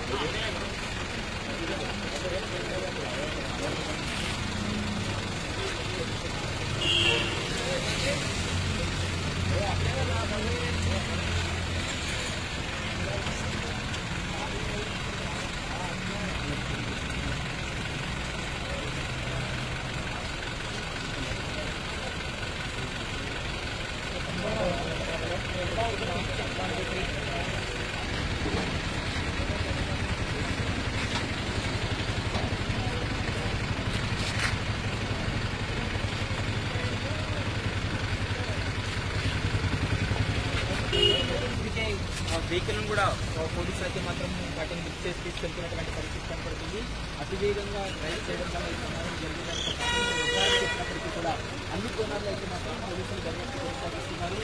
Vehicle కూడా పోలీసులు అయితే మాత్రం వాటిని లిఫ్ట్ చేసి తీసుకెళ్తున్నటువంటి పరిస్థితి కనపడుతుంది. అతివేగంగా డ్రైవ్ చేయడం వల్ల ఈ ప్రమాదం జరిగిందని చెప్పినప్పటికీ కూడా అన్ని కోణాల్లో అయితే మాత్రం పోలీసులు దర్యాప్తు కొనసాగిస్తున్నారు.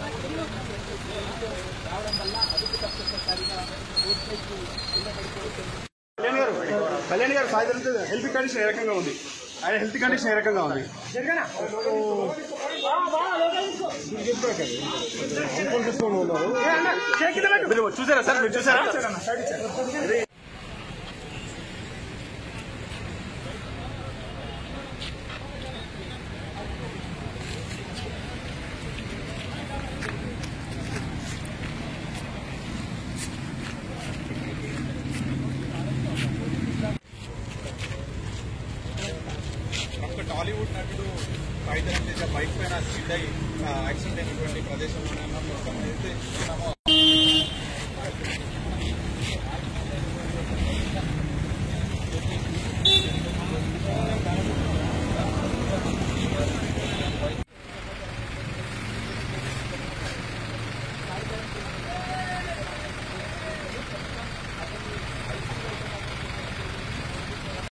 రావడం వల్ల అదుపు తప్పనిసరిగా రోడ్ సైడ్ కింద పడిపోతుంది. కళ్యాణ్ గారు సాయంత్రం హెల్త్ కండిషన్ ఏ రకంగా ఉంది? ఆయన హెల్త్ కండిషన్ ఏ రకంగా ఉంది? చూసారా సార్, మీరు చూసారా? టాలీవుడ్ నటుడు సాయి ధరమ్ తేజ బైక్ పైన స్కిడ్ అయి యాక్సిడెంట్ అయినటువంటి ప్రదేశంలోనే మొత్తం అయితే